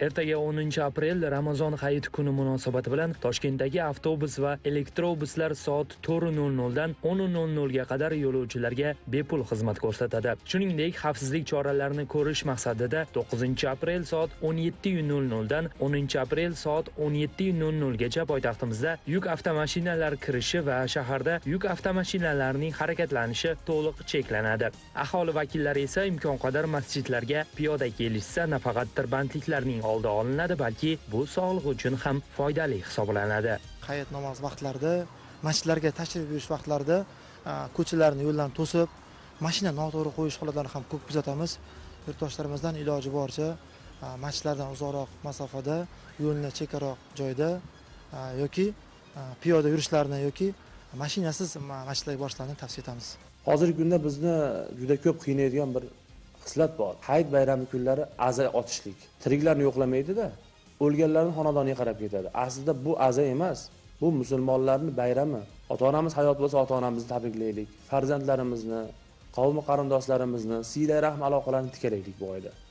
Ertaga 10 aprel Ramazon hayiti kuni munosabati bilan Toshkentdagi avtobus va elektrobuslar soat 4:00 dan 10:00 ga qadar yo'lovchilarga bepul xizmat ko'rsatadi. Shuningdek, xavfsizlik choralarini ko'rish maqsadida 9-aprel soat 17:00 dan 10-aprel soat 17:00 gacha poytaxtimizda yuk avtomashinalari kirishi va shaharda yuk avtomashinalarining harakatlanishi to'liq cheklanadi. Aholi vakillari esa imkon qadar masjidlarga piyoda kelishsa, nafaqat tirbandliklarning oldi olinadi, balki bu sog'liq uchun ham foydali hisoblanadi. Hayit namoz vaqtlarida, masjidlarga tashrif buyurish vaqtlarida ko'chalarni yo'llarni to'sib, mashina noto'g'ri qo'yish holatlarini ham ko'p kuzatamiz. Yurtdoshlarimizdan iloji boricha masjidlardan uzoqroq masofada, yo'lni chekkaroq joyda yoki piyoda yurishlarini yoki mashinasiz masjidlarga borishlarini tavsiya etamiz. Hozirgi kunda bizni juda ko'p qiynaydigan bir xislat bor. Hayit bayrami kunlari aza otishlik. Tiriklarni yo'qlamaydi-da, o'lganlarning xonadoniga qarab ketadi. Aslida bu aza emas, bu musulmonlarning bayrami. Ota-onamiz hayot bo'lsa, ota-onamizni tabriklaylik. Farzandlarimizni, qavmi qarindoshlarimizni, siyla rahim aloqalarini tikalaylik bu oyda.